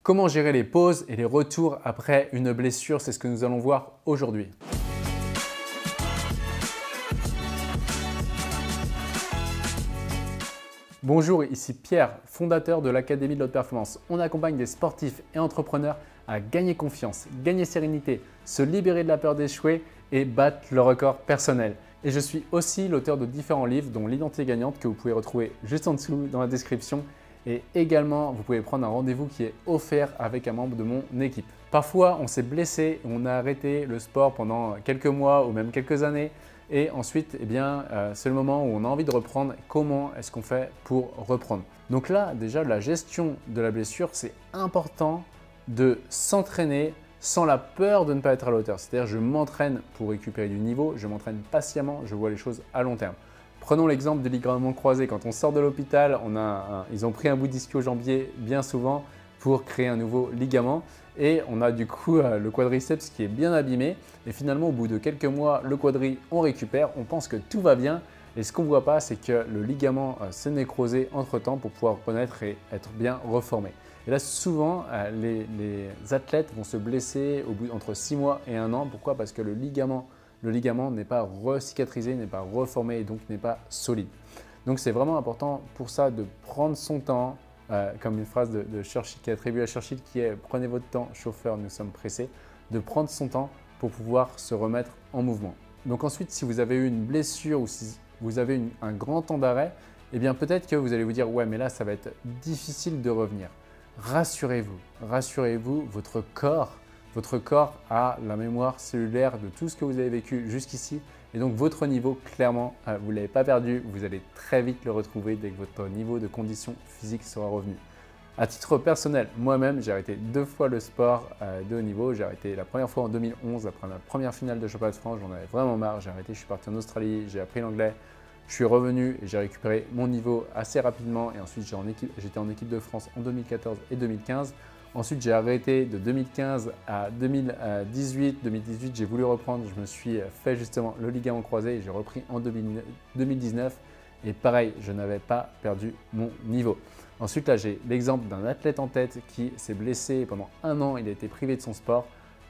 Comment gérer les pauses et les retours après une blessure, c'est ce que nous allons voir aujourd'hui. Bonjour, ici Pierre, fondateur de l'Académie de l'Haute Performance. On accompagne des sportifs et entrepreneurs à gagner confiance, gagner sérénité, se libérer de la peur d'échouer et battre le record personnel. Et je suis aussi l'auteur de différents livres, dont l'Identité gagnante que vous pouvez retrouver juste en dessous dans la description. Et également, vous pouvez prendre un rendez-vous qui est offert avec un membre de mon équipe. Parfois, on s'est blessé, on a arrêté le sport pendant quelques mois ou même quelques années. Et ensuite, c'est le moment où on a envie de reprendre. Comment est-ce qu'on fait pour reprendre? Donc là, déjà, la gestion de la blessure, c'est important de s'entraîner sans la peur de ne pas être à la hauteur. C'est-à-dire, je m'entraîne pour récupérer du niveau, je m'entraîne patiemment, je vois les choses à long terme. Prenons l'exemple du ligament croisé. Quand on sort de l'hôpital, ils ont pris un bout d'ischio-jambier bien souvent pour créer un nouveau ligament. Et on a du coup le quadriceps qui est bien abîmé. Et finalement, au bout de quelques mois, le quadri, on récupère. On pense que tout va bien. Et ce qu'on ne voit pas, c'est que le ligament s'est nécrosé entre-temps pour pouvoir renaître et être bien reformé. Et là, souvent, les athlètes vont se blesser entre 6 mois et 1 an. Pourquoi? Parce que le ligament n'est pas recicatrisé, n'est pas reformé et donc n'est pas solide. Donc c'est vraiment important pour ça de prendre son temps, comme une phrase de Churchill qui est attribuée à Churchill qui est « Prenez votre temps, chauffeur, nous sommes pressés », de prendre son temps pour pouvoir se remettre en mouvement. Donc ensuite, si vous avez eu une blessure ou si vous avez un grand temps d'arrêt, eh bien peut-être que vous allez vous dire « Ouais, mais là, ça va être difficile de revenir ». Rassurez-vous, votre corps a la mémoire cellulaire de tout ce que vous avez vécu jusqu'ici et donc votre niveau, clairement, vous ne l'avez pas perdu, vous allez très vite le retrouver dès que votre niveau de condition physique sera revenu. À titre personnel, moi-même, j'ai arrêté 2 fois le sport de haut niveau. J'ai arrêté la première fois en 2011, après ma première finale de championnat de France, j'en avais vraiment marre, j'ai arrêté, je suis parti en Australie, j'ai appris l'anglais, je suis revenu et j'ai récupéré mon niveau assez rapidement et ensuite j'étais en équipe de France en 2014 et 2015. Ensuite, j'ai arrêté de 2015 à 2018. 2018, j'ai voulu reprendre. Je me suis fait justement le ligament croisé et j'ai repris en 2019. Et pareil, je n'avais pas perdu mon niveau. Ensuite, là, j'ai l'exemple d'un athlète en tête qui s'est blessé pendant 1 an. Il a été privé de son sport.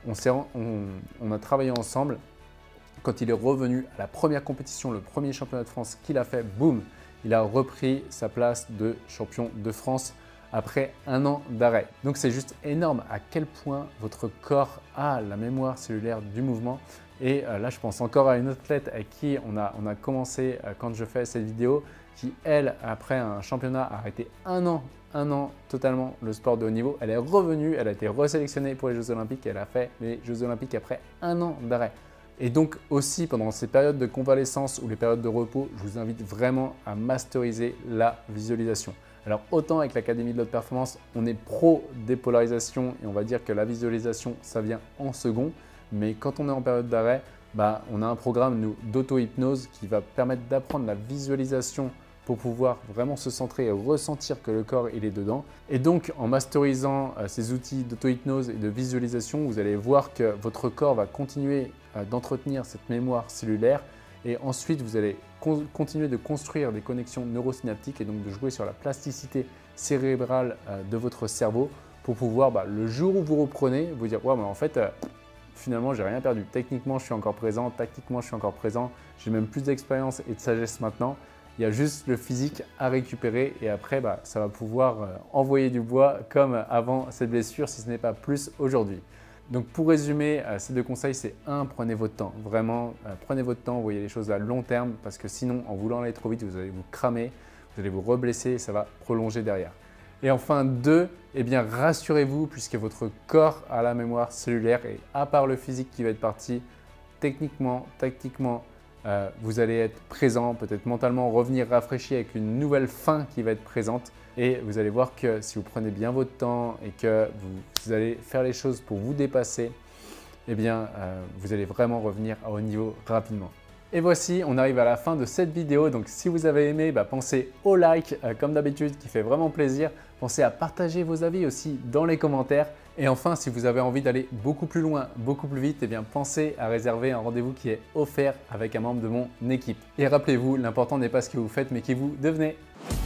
On a travaillé ensemble. Quand il est revenu à la première compétition, le premier championnat de France qu'il a fait, boum, il a repris sa place de champion de France après 1 an d'arrêt. Donc c'est juste énorme à quel point votre corps a la mémoire cellulaire du mouvement. Et là, je pense encore à une athlète avec qui on a commencé quand je fais cette vidéo, qui elle, après un championnat, a arrêté 1 an totalement le sport de haut niveau. Elle est revenue, elle a été resélectionnée pour les Jeux Olympiques et elle a fait les Jeux Olympiques après 1 an d'arrêt. Et donc aussi pendant ces périodes de convalescence ou les périodes de repos, je vous invite vraiment à masteriser la visualisation. Alors autant avec l'Académie de l'Haute Performance, on est pro dépolarisation et on va dire que la visualisation, ça vient en second. Mais quand on est en période d'arrêt, on a un programme d'auto-hypnose qui va permettre d'apprendre la visualisation pour pouvoir vraiment se centrer et ressentir que le corps il est dedans. Et donc en masterisant ces outils d'auto-hypnose et de visualisation, vous allez voir que votre corps va continuer d'entretenir cette mémoire cellulaire et ensuite vous allez continuer de construire des connexions neurosynaptiques et donc de jouer sur la plasticité cérébrale de votre cerveau pour pouvoir, le jour où vous reprenez, vous dire « Ouais, mais en fait, finalement, j'ai rien perdu. Techniquement, je suis encore présent. Tactiquement, je suis encore présent. J'ai même plus d'expérience et de sagesse maintenant. Il y a juste le physique à récupérer et après, ça va pouvoir envoyer du bois comme avant cette blessure, si ce n'est pas plus aujourd'hui. » Donc pour résumer, ces 2 conseils, c'est 1, prenez votre temps. Vraiment, prenez votre temps, voyez les choses à long terme parce que sinon, en voulant aller trop vite, vous allez vous cramer, vous allez vous reblesser et ça va prolonger derrière. Et enfin 2, rassurez-vous puisque votre corps a la mémoire cellulaire et à part le physique qui va être parti, techniquement, tactiquement, vous allez être présent, peut-être mentalement revenir rafraîchi avec une nouvelle faim qui va être présente. Et vous allez voir que si vous prenez bien votre temps et que vous allez faire les choses pour vous dépasser, vous allez vraiment revenir à haut niveau rapidement. Et voici, on arrive à la fin de cette vidéo. Donc si vous avez aimé, pensez au like comme d'habitude qui fait vraiment plaisir. Pensez à partager vos avis aussi dans les commentaires. Et enfin, si vous avez envie d'aller beaucoup plus loin, beaucoup plus vite, pensez à réserver un rendez-vous qui est offert avec un membre de mon équipe. Et rappelez-vous, l'important n'est pas ce que vous faites mais qui vous devenez.